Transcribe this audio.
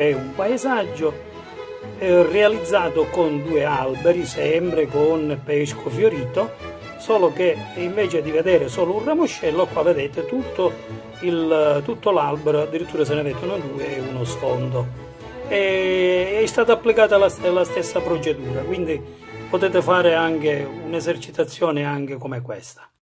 È un paesaggio realizzato con due alberi, sempre con pesco fiorito, solo che invece di vedere solo un ramoscello, qua vedete tutto l'albero, addirittura se ne vedono due e uno sfondo. È stata applicata la stessa procedura, quindi potete fare anche un'esercitazione anche come questa.